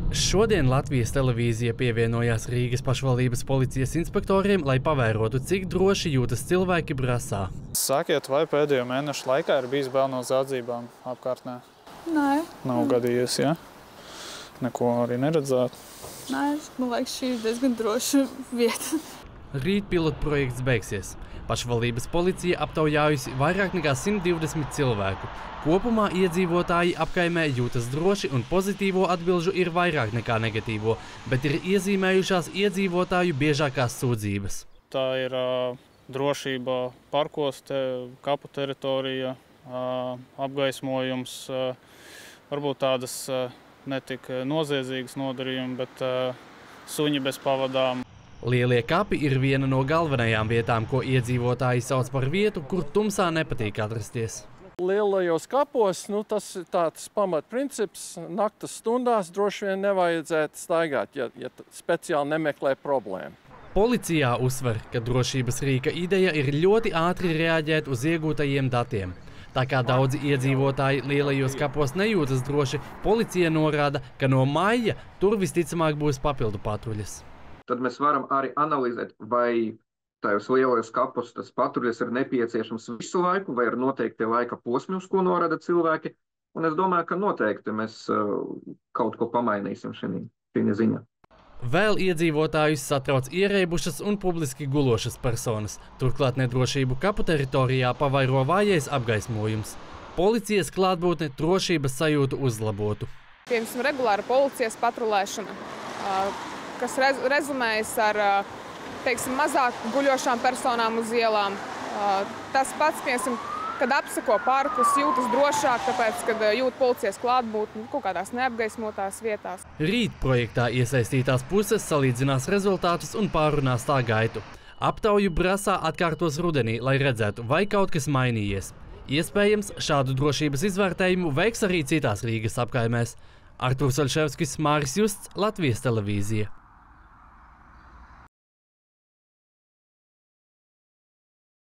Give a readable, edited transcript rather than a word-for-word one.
Šodien Latvijas televīzija pievienojās Rīgas pašvaldības policijas inspektoriem, lai pavērotu, cik droši jūtas cilvēki Brasā. Sakiet, vai pēdējo mēnešu laikā ir bijis bail no zādzībām apkārtnē? Nē. Nav gadījies, ja? Neko arī neredzēt? Nē, man liekas, šī ir diezgan droša vieta. Rīt pilotprojekts beigsies. Pašvaldības policija aptaujājusi vairāk nekā 120 cilvēku. Kopumā iedzīvotāji apkaimē jūtas droši un pozitīvo atbilžu ir vairāk nekā negatīvo, bet ir iezīmējušās iedzīvotāju biežākās sūdzības. Tā ir drošība parkos, kapu teritorija, apgaismojums, varbūt tādas netik noziedzīgas nodarījumi, bet suņi bez pavadām. Lielie kapi ir viena no galvenajām vietām, ko iedzīvotāji sauc par vietu, kur tumsā nepatīk atrasties. Lielajos kapos tas ir tāds pamatprincips. Naktas stundās droši vien nevajadzētu staigāt, ja speciāli nemeklē problēmu. Policijā uzsver, ka drošības rīka ideja ir ļoti ātri reaģēt uz iegūtajiem datiem. Tā kā daudzi iedzīvotāji lielajos kapos nejūtas droši, policija norāda, ka no maija tur visticamāk būs papildu patruļas. Tad mēs varam arī analizēt, vai tajos lielajos kapos tas patruļas ir nepieciešams visu laiku, vai ir noteikti laika posmi, uz ko norāda cilvēki. Un es domāju, ka noteikti mēs kaut ko pamainīsim šī ziņā. Vēl iedzīvotājus satrauc ierēbušas un publiski gulošas personas. Turklāt nedrošību kapu teritorijā pavairo vājais apgaismojums. Policijas klātbūtne drošības sajūtu uzlabotu. Piemēram, regulāra policijas patrulēšana, kas rezumējas ar, teiksim, mazāk guļošām personām uz ielām. Tas pats, piemēram, kad apseko parkus, jūtas drošāk, tāpēc, kad jūt policijas klātbūtni kaut kādās neapgaismotās vietās. Rīt projektā iesaistītās puses salīdzinās rezultātus un pārunās tā gaitu. Aptauju Brasā atkārtos rudenī, lai redzētu, vai kaut kas mainījies. Iespējams, šādu drošības izvērtējumu veiks arī citās Rīgas apkaimēs. Artūrs Olševskis, Māris Justs, Latvijas televīzija.